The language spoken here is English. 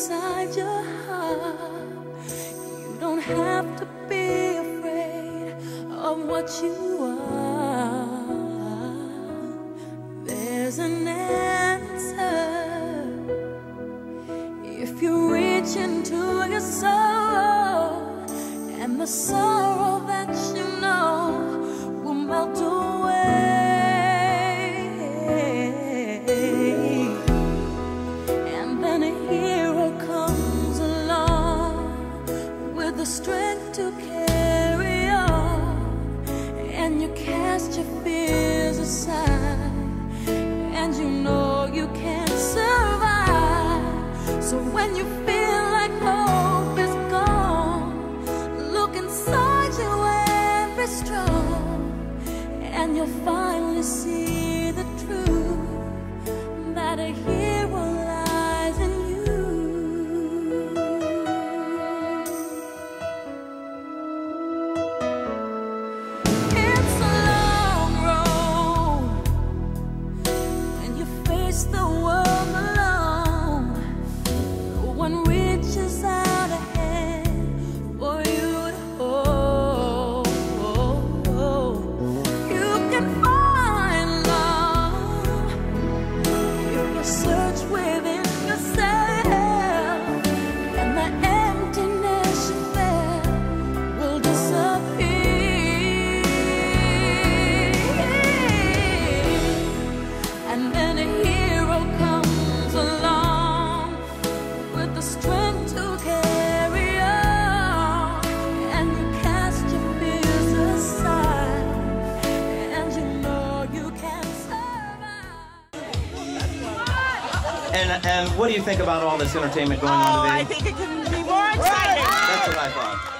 inside your heart. You don't have to be afraid of what you are. There's an answer if you reach into your soul, and the sorrow that you know will melt away. And then a hero comes along with the strength to carry on, and you cast your fears aside, and you know you can survive. So when you feel like hope is gone, look inside you and be strong, and you'll finally see the truth, that a hero lies in you. It's a long road when you face the world alone. No one reaches out a hand for you to hold. You can find love if you search within yourself, and the emptiness you felt will disappear. And then a hero comes along with the strength to carry on, and you cast your fears aside, and you know you can survive. And what do you think about all this entertainment going on Oh, today? I think it can be more exciting. That's what I thought.